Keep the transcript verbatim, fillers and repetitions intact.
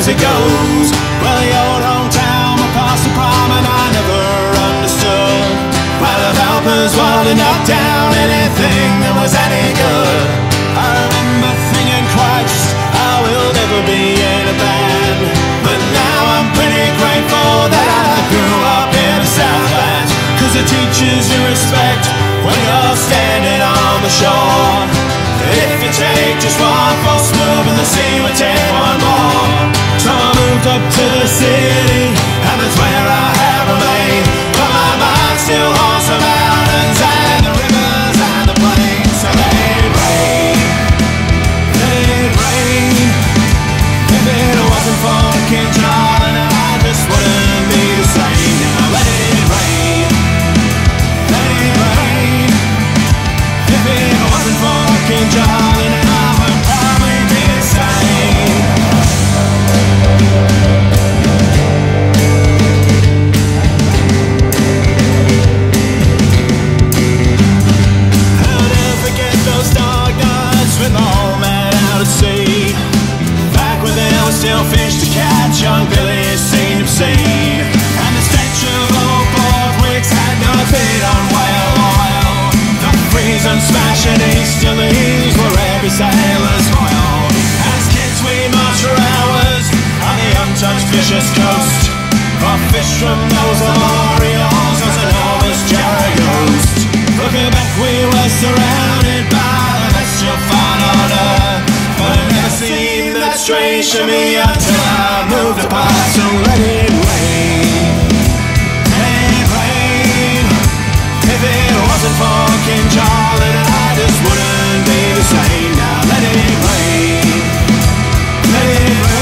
it goes. Well, the old hometown, my past the prom, and I never understood why the helpers wanted to knock down anything that was any good. I remember thinking, Christ, I will never be in a band. But now I'm pretty grateful that I grew up in the Southland, 'cause it teaches you respect when you're standing on the shore. If you take just one false move and the sea would take one more. So I moved up to the city, and that's where I have remained. But my mind still haunts the mountains and the rivers and the plains. So let it rain, let it rain. If it wasn't for Kinjarling, I just wouldn't be the same. Now let it rain, let it rain. If it wasn't for Kinjarling, I would probably be the same. I'll never forget those dark nights with the whole man out at sea. Back when there was still fish to catch, young Billy seemed obscene, and the stench of old Pogues had no feet on whale oil. The freeze and smash and easterlies were every sailor's foil. As kids we marched for hours on the untouched vicious coast, for fish from those memorials was an enormous Jerry ghost. Looking back we were surrounded by the best you'll find on earth, but I never seen that strange to me until I moved apart. So let it rain, let it rain. If it wasn't for Kinjarling, I just wouldn't be the same. Now let it rain, let it rain.